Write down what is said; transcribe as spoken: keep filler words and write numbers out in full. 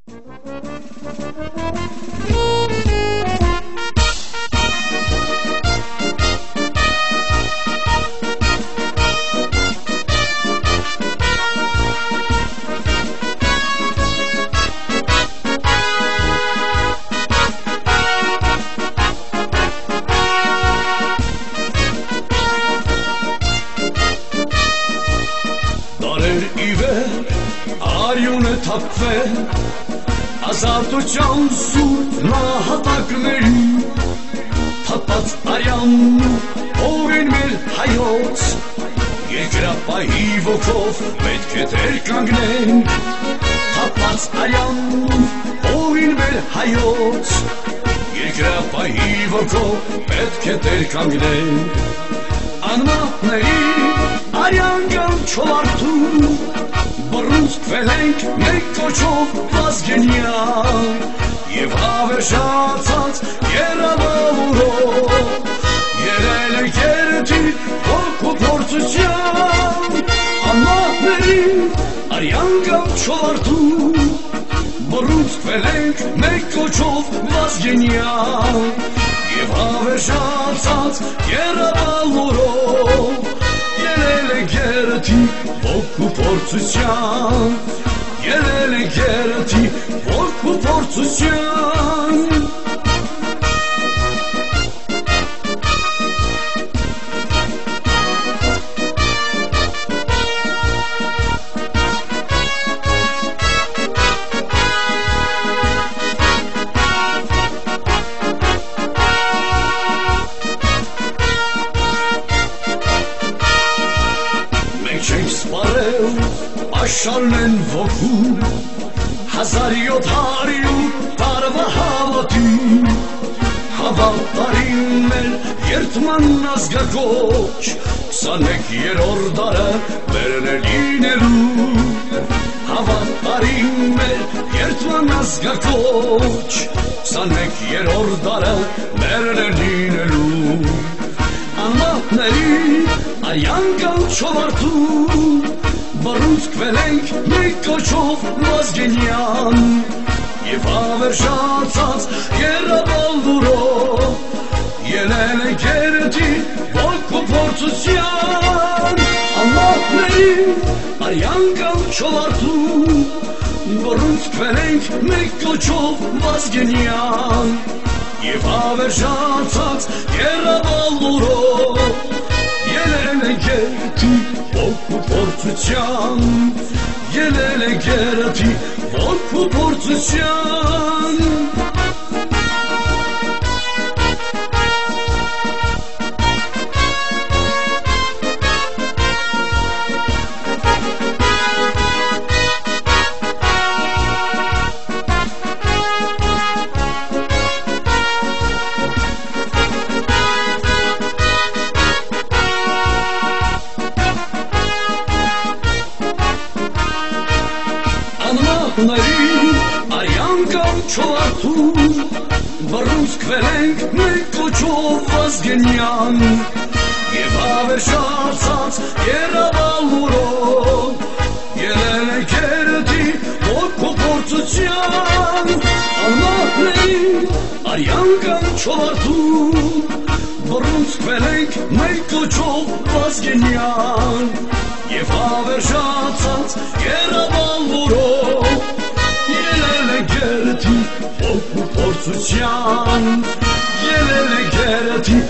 Արյունը թափվեն ազատության սուրբ նահատակների թափած արյանն օրեն մեր հայոց երկրապահի ոգով պետք է դեր կանգնեն թափած արյանն օրեն մեր հայոց երկրապահի ոգով պետք է դեր կանգնեն անմահների արյան գան չորթու Բռունցքվել ենք մենք կոչով վազգենյալ Եվ հավերժացած երավավորով Երել ենք երդիր հոգու փորձության Անմահների արյան գան չորթու Բռունցքվել ենք մենք կոչով վազգենյալ Եվ հավերժացած երավավորով Երել ենք երդիր հոգու փորձության Երել ենք երդիր հոգու փորձության Չենք սպարել աշխարհն են ոգու հազար յոթ հարյուր տարվա հավատին հավատարիմ մեր երդման ազգակոչ քսաներորդ դարը մերն է լինելու հավատարիմ մեր երդման ազգակոչ քսաներորդ դարը մերն է լինելու Անմահների արյան գան չորթու Բռունցքվել ենք մենք կոչով վազգենյան Եվ հավերժացած երավալուրով Ելել ենք երդիր հոգու փորձության Անմահների արյան գան չորթու Բռունցքվել ենք մենք կոչով վազգենյան Եվ հավերժացած երավալուրով Ելել ենք երդիր հոգու փորձության Ելել ենք երդիր հոգու փորձության Անմահների արյան գան չորթու Բռունցքվել ենք մենք կոչով վազգենյան Եվ հավերժացած երավալուրով Ելել ենք երդիր հոգու փորձության Անմահների արյան գան չորթու Բռունցքվել ենք մենք կոչով վազգենյան Եվ հավերժացած երավալուրով Ելել ենք երդիր հոգու փորձության Ելել ենք երդիր